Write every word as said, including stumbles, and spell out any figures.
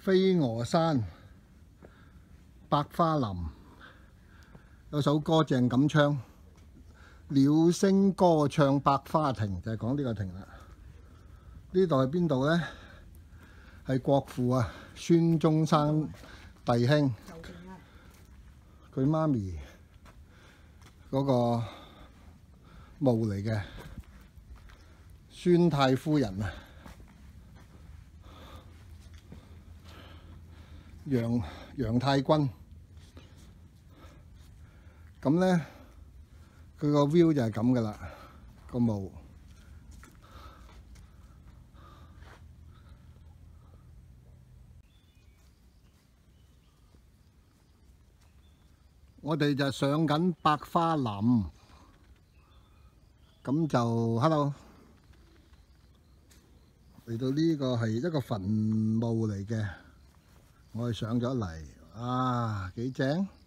飛鵝山百花林有首歌鄭咁唱，鳥聲歌唱百花亭，就係講呢個亭啦。呢度係邊度呢？係國父啊，孫中山弟兄佢媽咪嗰個墓嚟嘅，孫太夫人啊，楊楊太君。咁呢，佢個 view 就係咁噶啦，個墓。我哋就上緊百花林，咁就 hello 嚟到呢個係一個墳墓嚟嘅，我哋上咗嚟，啊幾正！